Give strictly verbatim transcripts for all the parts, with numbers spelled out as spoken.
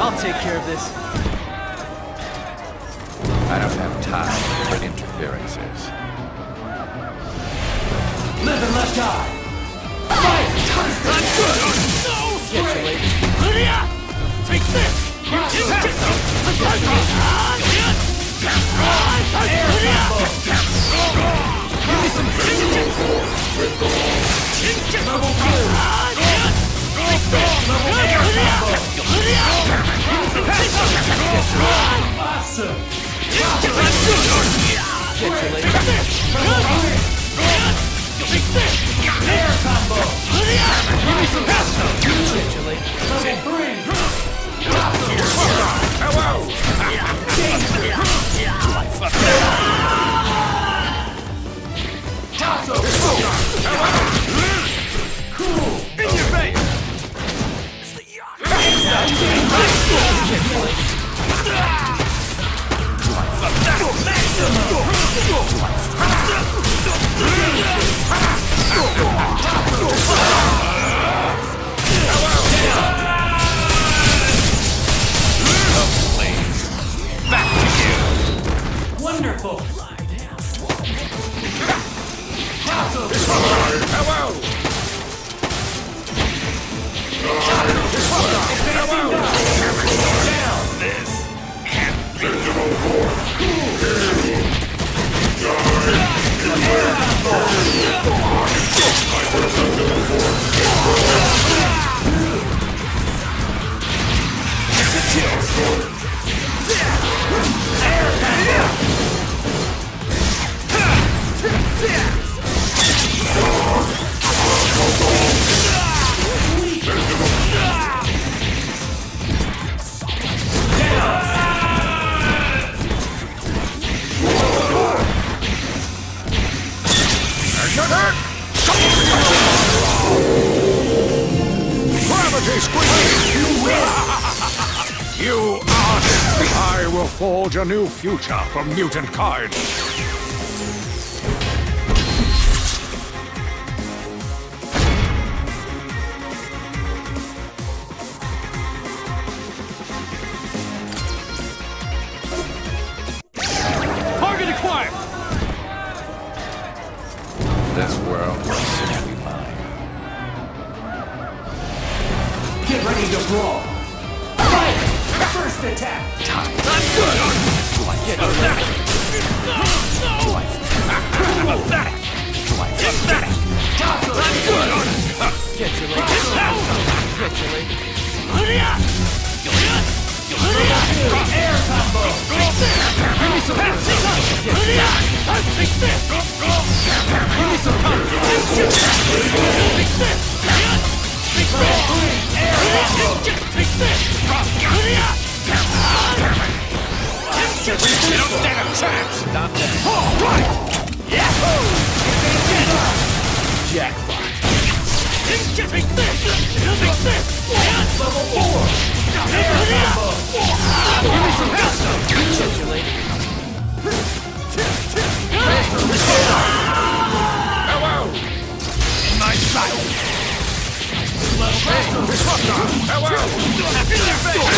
I'll take care of this. I don't have time for interferences. Live and let die! Fight! Get you, lady. Take this! Give me some level two! Awesome! Get you, lady. Air combo! Give me some help. Get you, lady. Level three! Cool! In your face! Back to you! Wonderful! Hello! Down! This can't be. Gravity squeeze! You win! You are... I will forge a new future for mutant kind. Target acquired. This world will soon be mine. Get ready to brawl! Fight! First attack! Time. I'm good! Do I get that? Do I... that? Do I get that? I'm good! Get you, lady. Get you, lady. Air combo! Give me some help. Get you. Take this! Give me some help. Take this! Air combo! Take this! You don't stand a chance! Not that. All right! Yahoo! Jackpot. Take this! Take this! Level four! Air combo! Give me some help. Get you, lady. Hello! In my sight! Hello! In your face!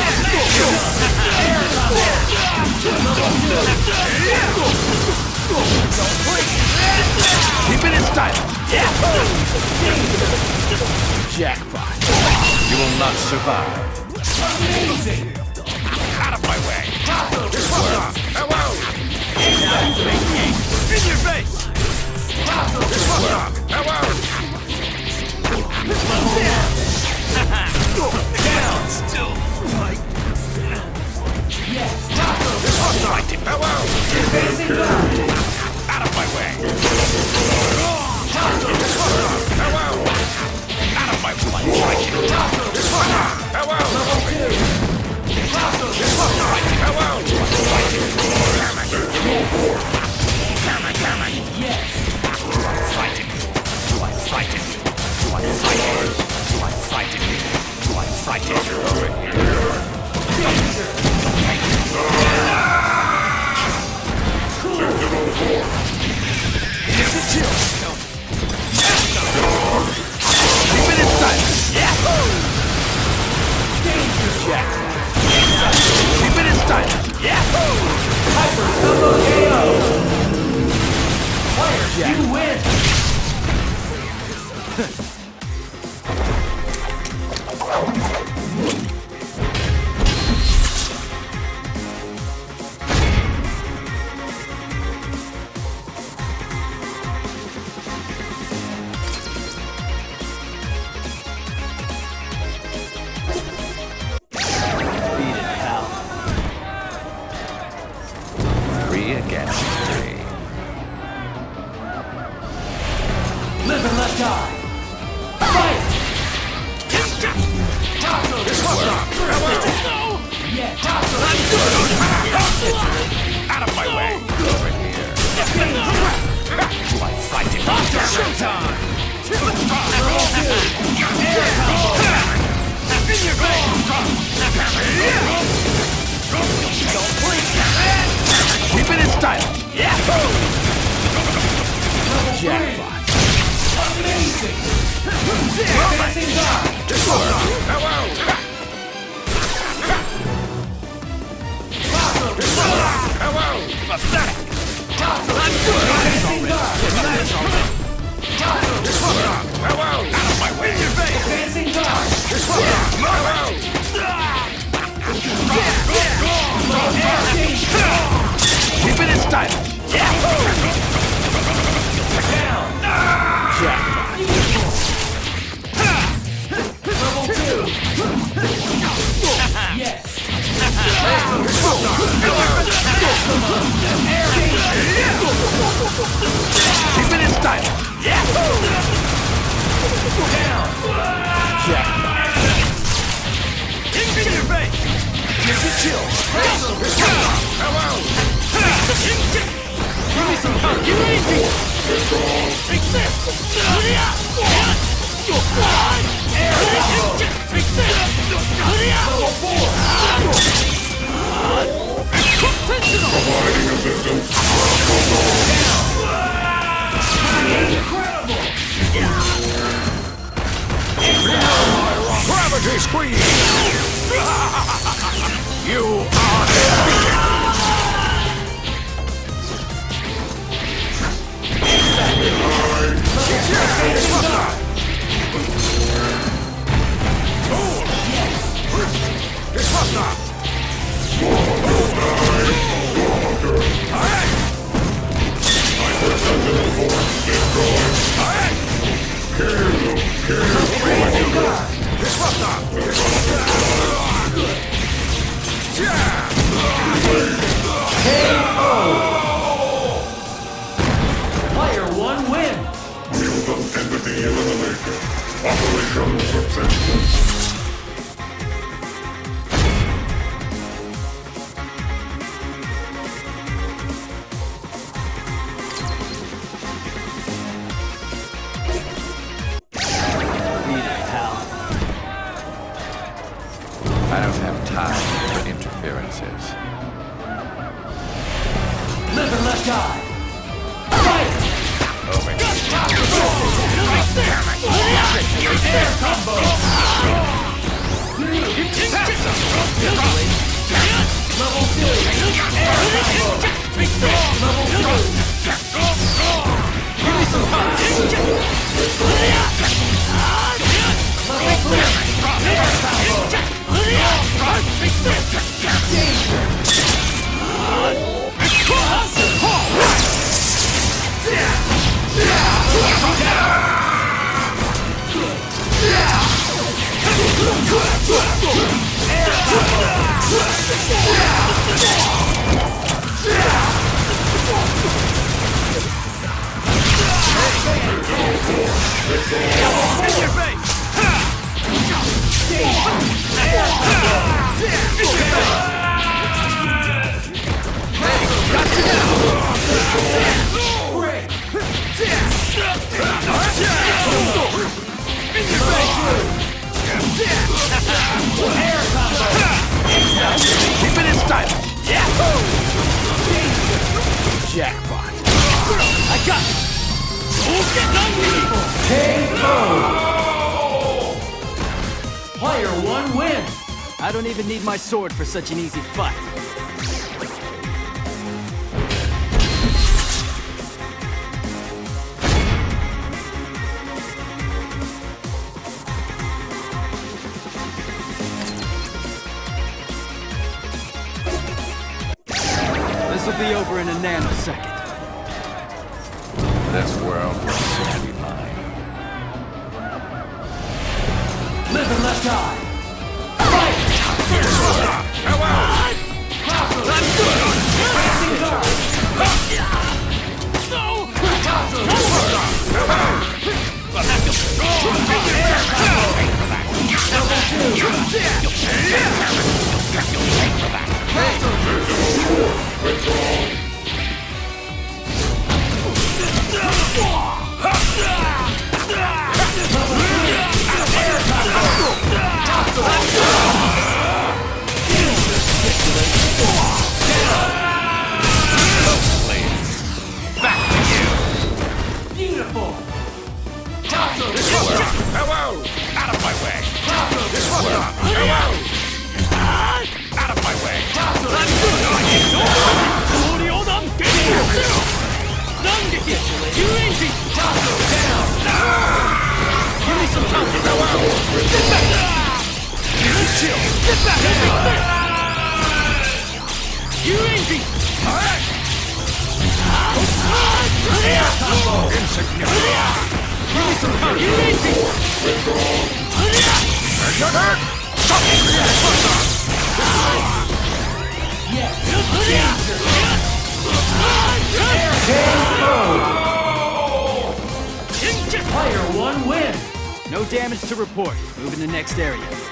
Keep it in style! Jackpot. You will not survive. Amazing! Out of my way! Hello! In your face! Hello! Down! Still like... Yes! Hello! Facing down! Out of my way! Hello! Out of my way! Hello! Yes! Do I fight it? Do I fight it? Do I fight it? Do I fight it? Do I fight it? Over here. Danger! Here's a chill. Keep it inside. Yahoo! Danger! Jackpot. You win! Live and let die! Fight! Yeah, Out of my way! Over here. Do I fight it? Showtime! In your face! Don't blink! Keep it in style! Yahoo! Jackpot! amazing! Dancing God! Hello! Hello! Pathetic! I'm good! Hello! Out of my way! In your face! Dancing God! Hello! Keep it in style! Down! Jackpot! Level two! Yes! Keep it in style! Down! Jackpot! In your face! Give me chill! Hello! Give me some power! Give me anything! Take this! Air combo! Take this! Level four! Providing assistance! Incredible! Gravity squeeze! You are defeated! Disruptor! Alright! Hypersensitive force destroyed! Alright! Disruptor! K O! Player one win! Mutant entity elimination. Operation successful. I don't have time for interferences. Live and let die! Fight! Over here. Air combo! Level two! Air combo! Level two! Give me some punch! Level three! Air combo! In your face! Got you now! Break! In your face! Air combo! Keep it in style! Yahoo! Jackpot! I got it! K O! Player one wins! I don't even need my sword for such an easy fight. It'll be over in a nanosecond. This world will soon be mine. Live and let die. Fight! I'm good on Rising guard. No! Beautiful. Hello! Out of my way! This was not! Hello! Out of my way! Give me some time! Get back! Chill! Get back! You ain't beat! Insignificant! Give me some time! You ain't beat! Player one win. No damage to report. Moving to next area.